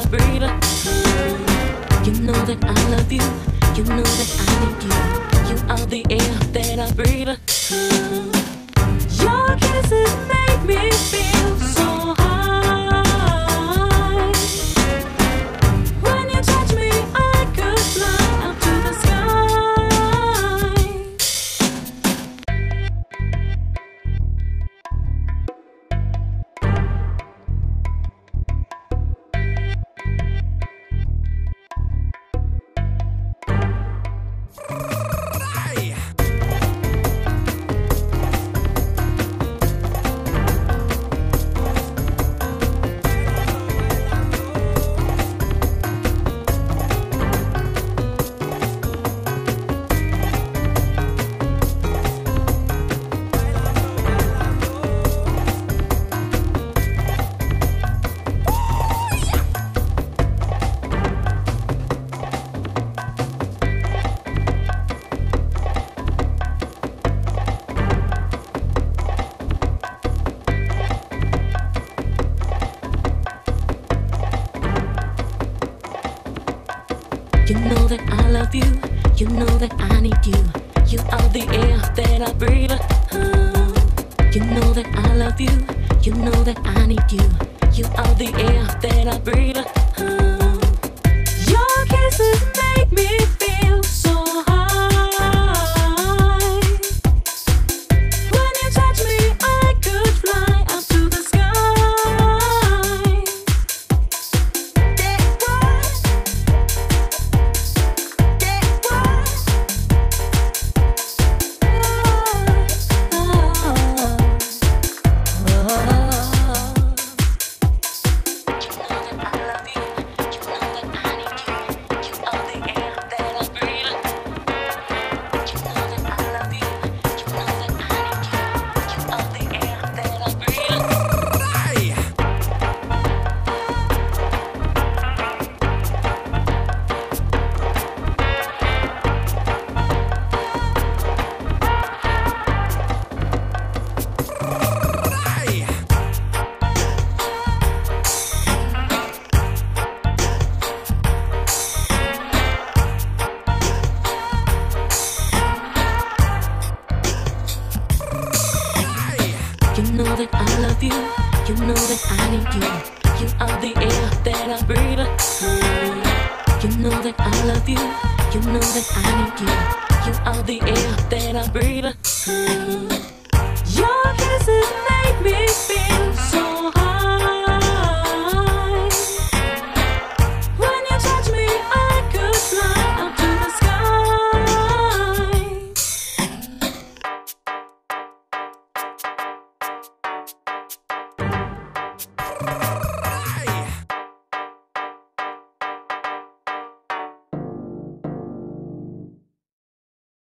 breathe. You know that I love you. You know that I need you. You are the air that I breathe. Your kisses make me feel so high. When you touch me, I could fly up to the sky. You know that I love you. You know that I need you. You are the air that I breathe. You know that I love you. You know that I need you. You are the air that I breathe. Your kisses make me feel so high. When you touch me, I could fly up to the sky. You know that I love you. You know that I need you. You are the air that I breathe. You know that I love you. You know that I need you. You are the air that I breathe. Your kisses make me feel so high.